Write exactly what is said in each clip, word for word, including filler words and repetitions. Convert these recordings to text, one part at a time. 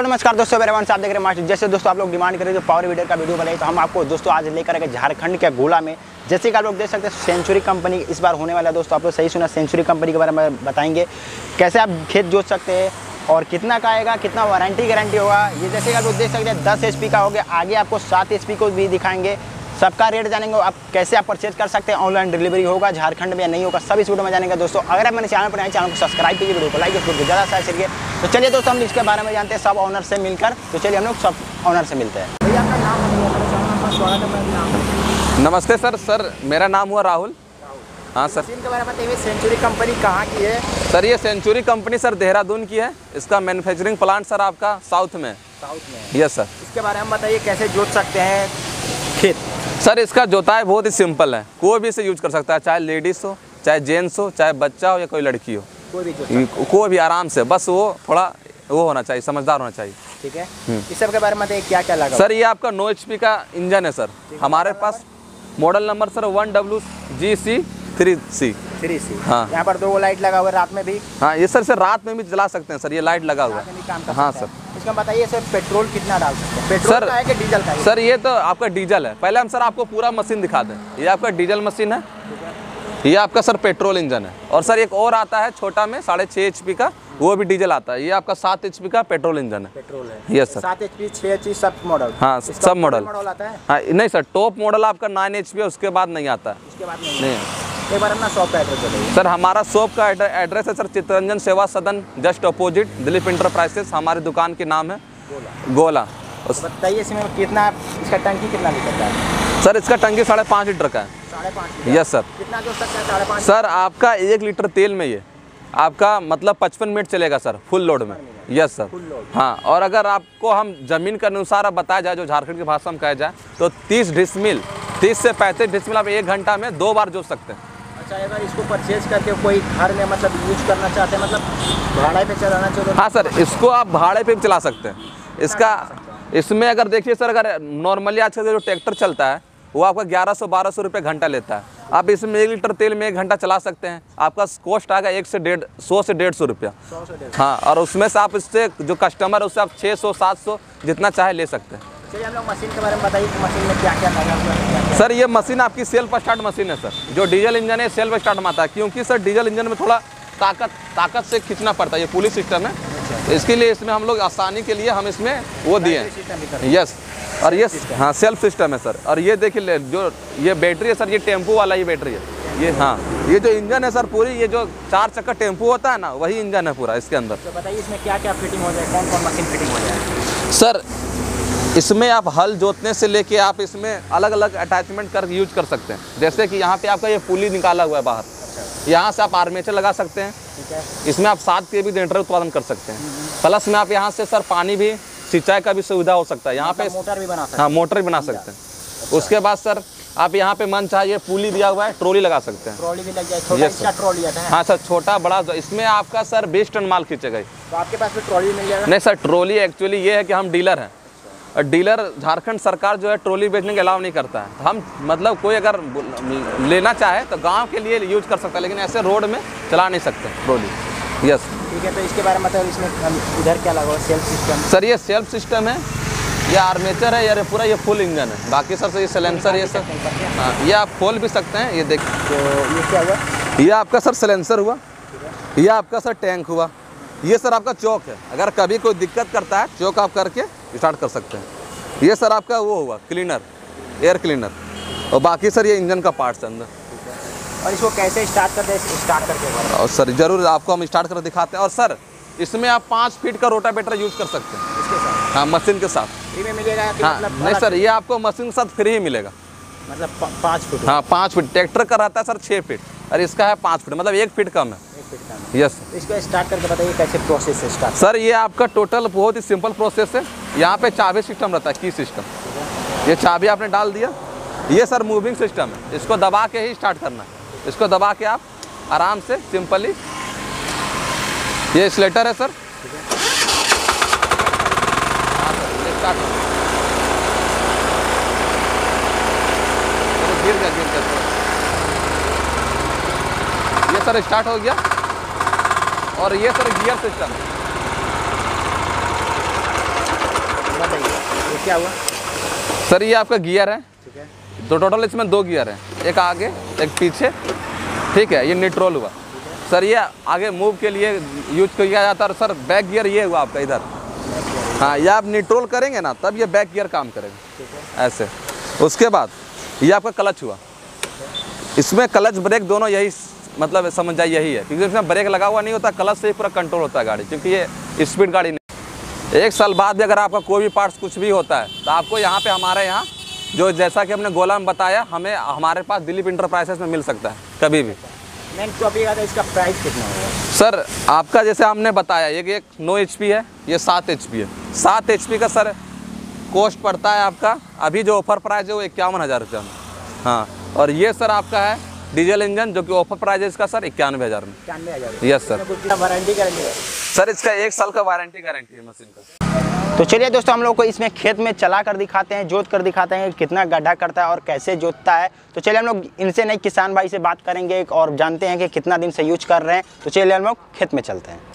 नमस्कार दोस्तों, मेरे आप देख रहे हैं मास्टर। जैसे दोस्तों आप लोग डिमांड करें जो पावर वीडर का वीडियो बनाए, तो हम आपको दोस्तों आज लेकर आए झारखंड के गोला में। जैसे कि आप लोग देख सकते हैं सेंचुरी कंपनी इस बार होने वाला है। दोस्तों आप लोग सही सुना, सेंचुरी कंपनी के बारे में बताएंगे कैसे आप खेत जोत सकते हैं और कितना का आएगा, कितना वारंटी गारंटी होगा। ये जैसे कि आप लोग देख सकते हैं दस एच पी का हो गया, आगे आपको सात एच पी को भी दिखाएंगे। सबका रेट जानेंगे, आप कैसे आप परचेज कर सकते हैं, ऑनलाइन डिलीवरी होगा झारखंड में या नहीं होगा, सब इस वीडियो में जानेंगे। दोस्तों अगर आप मेरे चैनल पर आए, चैनल को सब्सक्राइब कीजिए, वीडियो को लाइक कीजिए, ज़्यादा शेयर करिए। तो चलिए दोस्तों हम इसके बारे में जानते हैं सब ऑनर से मिलकर। तो चलिए हम लोग सब ऑनर से मिलते हैं। भैया आपका नाम, स्वागत है। मेरा नाम नमस्ते सर। सर मेरा नाम हुआ राहुल। हाँ सर। इनके बारे में बताइए, सेंचुरी कंपनी कहाँ की है? सर ये सेंचुरी कंपनी सर देहरादून की है। इसका मैन्युफैक्चरिंग प्लांट सर आपका साउथ में। साउथ में? Yes sir. इसके बारे में बताइए कैसे जोत सकते हैं खेत? सर इसका जोताई बहुत ही सिंपल है, कोई भी इसे यूज कर सकता है, चाहे लेडीज़ हो, चाहे जेंट्स हो, चाहे बच्चा हो या कोई लड़की हो, कोई भी कोई भी आराम से, बस वो थोड़ा वो होना चाहिए, समझदार होना चाहिए। ठीक है। इस सब के बारे में बताइए क्या क्या लगा? सर ये आपका नौ एच पी का इंजन है सर। हमारे पास model number sir one W G C three C three C. हाँ। यहाँ पर दो लाइट लगा हुआ है रात में भी। हाँ ये सर सर रात में भी जला सकते हैं सर, ये लाइट लगा हुआ है। हाँ सर। इसका बताइए सर पेट्रोल कितना डाल सकते हैं? पेट्रोल सर का है कि डीजल का है? सर ये तो आपका डीजल है। पहले हम सर आपको पूरा मशीन दिखा दें। ये आपका डीजल मशीन है, ये आपका सर पेट्रोल इंजन है। और सर एक और आता है छोटा में साढ़े छः एच पी का, वो भी डीजल आता है। ये आपका सात एच पी का पेट्रोल इंजन है। पेट्रोल है। Yes sir. सात एच पी, छः एच पी सब मॉडल? हाँ सब मॉडल। मॉडल आता है? हाँ नहीं सर, टॉप मॉडल आपका नाइन एच पी है, उसके बाद नहीं आता है। उसके बाद नहीं, नहीं। एक बार अपना शॉप का एड्रेस बताइए। सर हमारा शॉप का एड्रेस है सर चित्तरंजन सेवा सदन, जस्ट अपोजिट दिलीप इंटरप्राइजेस। हमारी दुकान के नाम है गोला। गोला। उस बताइए इसमें कितना, इसका टंकी कितना लीटर का है? सर इसका टंकी साढ़े पाँच लीटर का है। साढ़े पाँच? Yes sir. कितना जो सकता है साढ़े पाँच? सर आपका एक लीटर तेल में ये आपका मतलब पचपन मिनट चलेगा सर फुल लोड में। Yes sir. Full load. हाँ, और अगर आपको हम जमीन के अनुसार अब बताया जाए, जो झारखंड की भाषा में कहा जाए, तो तीस डिसमिल तीस से पैंतीस डिसमिल आप एक घंटा में दो बार जोत सकते हैं। अच्छा, अगर इसको परचेज करके कोई घर में मतलब यूज करना चाहते हैं, मतलब भाड़े पे चलाना चाहते हैं? हाँ सर, इसको आप भाड़े पे भी चला सकते हैं। इसका इसमें अगर देखिए सर, अगर नॉर्मली आजकल जो ट्रैक्टर चलता है वो आपका ग्यारह सौ बारह सौ रुपये घंटा लेता है। आप इसमें एक लीटर तेल में एक घंटा चला सकते हैं। आपका कॉस्ट आएगा एक से डेढ़ सौ से डेढ़ सौ रुपया। हाँ, और उसमें से आप इससे जो कस्टमर है उससे आप छः सौ सात सौ जितना चाहे ले सकते हैं। चलिए हम लोग मशीन के बारे में बताइए कि मशीन में क्या क्या लगा हुआ है? सर ये मशीन आपकी सेल्फ स्टार्ट मशीन है सर। जो डीजल इंजन है सेल्फ स्टार्ट में आता है, क्योंकि सर डीजल इंजन में थोड़ा ताकत ताकत से खींचना पड़ता है। ये पुलिस सिस्टम है, इसके लिए इसमें हम लोग आसानी के लिए हम इसमें वो दिए हैं। यस, और ये हाँ सेल्फ सिस्टम है सर। और ये देखिए जो ये बैटरी है सर, ये टेम्पो वाला ये बैटरी है ये। हाँ, ये जो इंजन है सर पूरी, ये जो चार चक्कर टेम्पो होता है ना, वही इंजन है पूरा इसके अंदर। तो बताइए इसमें क्या क्या फिटिंग हो जाए, कौन कौन मशीन फिटिंग हो जाए? सर इसमें आप हल जोतने से लेके आप इसमें अलग अलग अटैचमेंट कर यूज कर सकते हैं। जैसे कि यहाँ पे आपका ये पुली निकाला हुआ है बाहर, यहाँ से आप आर्मेचर लगा सकते हैं। ठीक है। इसमें आप सात के भी जनरेटर उत्पादन कर सकते हैं। प्लस में आप यहाँ से सर पानी भी, सिंचाई का भी सुविधा हो सकता है यहाँ पे। मोटर भी बना सकते हैं? हाँ मोटर भी बना सकते हैं। उसके बाद सर आप यहाँ पे मन चाहिए पुली दिया हुआ है, ट्रॉली लगा सकते हैं। ट्रॉली भी लग जाए? छोटा इसका ट्रॉली आता है? हाँ सर, छोटा बड़ा इसमें आपका सर बीस टन माल खींचेगा। तो आपके पास में ट्रॉली मिल जाएगा? नहीं सर, ट्रॉली एक्चुअली ये है कि हम डीलर हैं, और डीलर झारखंड सरकार जो है ट्रॉली बेचने के अलाव नहीं करता है। हम मतलब कोई अगर लेना चाहे तो गांव के लिए यूज कर सकता है, लेकिन ऐसे रोड में चला नहीं सकते ट्रॉली। यस। ठीक है। तो इसके बारे में बताओ, इसमें इधर क्या लगा हुआ? Self system? सर ये सेल्फ सिस्टम है, ये आर्मेचर है, यार पूरा ये फुल इंजन है। बाकी सर से ये सिलेंसर ये सब हाँ ये आप खोल भी सकते हैं। ये देखिए, तो ये क्या हुआ? ये आपका सर सिलेंसर हुआ, ये आपका सर टैंक हुआ, ये सर आपका चौक है। अगर कभी कोई दिक्कत करता है चौक आप करके स्टार्ट कर सकते हैं। ये सर आपका वो हुआ क्लीनर, एयर क्लीनर। और बाकी सर ये इंजन का पार्ट्स है अंदर। और इसको कैसे स्टार्ट करते हैं, स्टार्ट करके? और सर ज़रूर आपको हम स्टार्ट कर दिखाते हैं। और सर इसमें आप पाँच फीट का रोटावेटर यूज कर सकते हैं इसके साथ? हाँ, मशीन के साथ फ्री में मिलेगा कि हाँ? मतलब नहीं सर, ये आपको मशीन के साथ फ्री ही मिलेगा। मतलब पाँच फीट? हाँ पाँच फीट। ट्रैक्टर का रहता है सर छः फीट, और इसका है पाँच फीट, मतलब एक फीट कम है। एक फीट कम है। यस। इसको स्टार्ट करके बताइए कैसे प्रोसेस से स्टार्ट? सर ये आपका टोटल बहुत ही सिंपल प्रोसेस है। यहाँ पे चाबी सिस्टम रहता है, की सिस्टम। ये चाबी आपने डाल दिया, ये सर मूविंग सिस्टम है, इसको दबा के ही स्टार्ट करना है। इसको दबा के आप आराम से सिंपली, ये स्लेटर है सर। हाँ सर, ये स्टार्ट हो गिर गया गिर गया ये सर स्टार्ट हो गया। और ये सर गियर सिस्टम है। बताइए ये क्या हुआ? सर ये आपका गियर है, ठीक है, तो टोटल इसमें दो गियर हैं, एक आगे एक पीछे, ठीक है। ये न्यूट्रल हुआ सर, ये आगे मूव के लिए यूज किया जाता है। और सर बैक गियर ये हुआ आपका इधर, हाँ, ये आप न्यूट्रल करेंगे ना तब ये बैक गियर काम करेगा ऐसे। उसके बाद ये आपका क्लच हुआ, इसमें क्लच ब्रेक दोनों यही मतलब समझ जाइए यही है, क्योंकि इसमें ब्रेक लगा हुआ नहीं होता, क्लच से ही पूरा कंट्रोल होता है गाड़ी, क्योंकि ये स्पीड गाड़ी नहीं। एक साल बाद भी अगर आपका कोई भी पार्ट्स कुछ भी होता है तो आपको यहाँ पे हमारे यहाँ जो जैसा कि हमने गोला में बताया, हमें हमारे पास दिलीप इंटरप्राइजेस में मिल सकता है कभी भी। मेन टॉपिक आता है इसका प्राइस कितना होगा? सर आपका जैसे हमने बताया ये कि एक नौ एच पी है, ये सात एच पी है। सात एच पी का सर कॉस्ट पड़ता है आपका, अभी जो ऑफर प्राइस है वो इक्यावन हज़ार रुपये में, हाँ। और ये सर आपका है डीजल इंजन, जो कि ऑफर प्राइस है इसका सर इक्यानवे हज़ार में। इक्यानवे हज़ार यस सर। वारंटी गारंटी है सर इसका एक साल का वारंटी गारंटी है मशीन का। तो चलिए दोस्तों, हम लोग को इसमें खेत में चला कर दिखाते हैं, जोत कर दिखाते हैं कितना गड्ढा करता है और कैसे जोतता है। तो चलिए हम लोग इनसे नहीं किसान भाई से बात करेंगे और जानते हैं कि कितना दिन से यूज कर रहे हैं। तो चलिए हम लोग खेत में चलते हैं।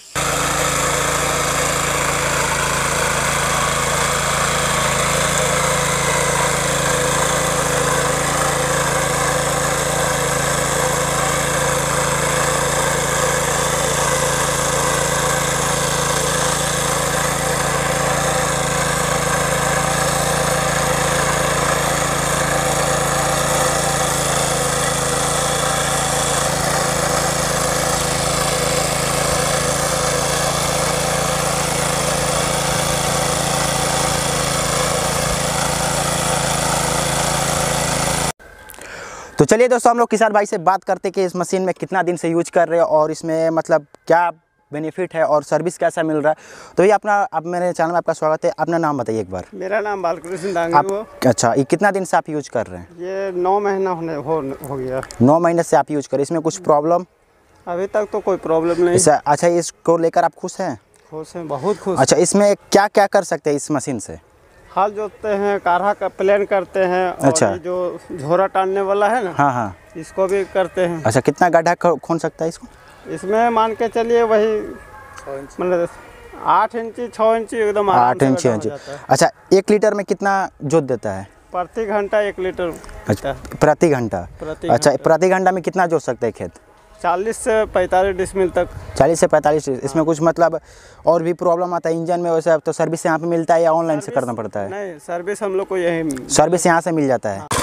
तो चलिए दोस्तों, हम लोग किसान भाई से बात करते हैं कि इस मशीन में कितना दिन से यूज कर रहे हैं और इसमें मतलब क्या बेनिफिट है और सर्विस कैसा मिल रहा है। तो ये अपना, अब मेरे चैनल में आपका स्वागत है। अपना नाम बताइए एक बार। मेरा नाम बालकृष्ण डांगी आप, वो। अच्छा, ये कितना दिन से आप यूज कर रहे हैं? ये नौ महीना होने हो, हो गया। नौ महीने से आप यूज कर रहे हैं। इसमें कुछ प्रॉब्लम? अभी तक तो कोई प्रॉब्लम नहीं। अच्छा, इसको लेकर आप खुश हैं? खुश हैं, बहुत खुश। अच्छा, इसमें क्या क्या कर सकते हैं इस मशीन से? हल जोतते हैं, काढ़ा का प्लेन करते हैं, और अच्छा। ये जो झोरा टालने वाला है ना, हाँ हाँ, इसको भी करते हैं। अच्छा, कितना गड्ढा खोन सकता है इसको? इसमें मान के चलिए वही मतलब आठ इंची छः इंची एकदम आठ इंची इंची अच्छा, एक लीटर में कितना जोत देता है? प्रति घंटा एक लीटर। अच्छा, प्रति घंटा। अच्छा, प्रति घंटा में कितना जोत सकता है खेत? चालीस से पैंतालीस डिसमिल तक। चालीस से पैंतालीस। इसमें कुछ मतलब और भी प्रॉब्लम आता है इंजन में वैसे? तो सर्विस यहाँ पे मिलता है या ऑनलाइन से करना पड़ता है? नहीं, सर्विस हम लोग को यही सर्विस यहाँ से मिल जाता है।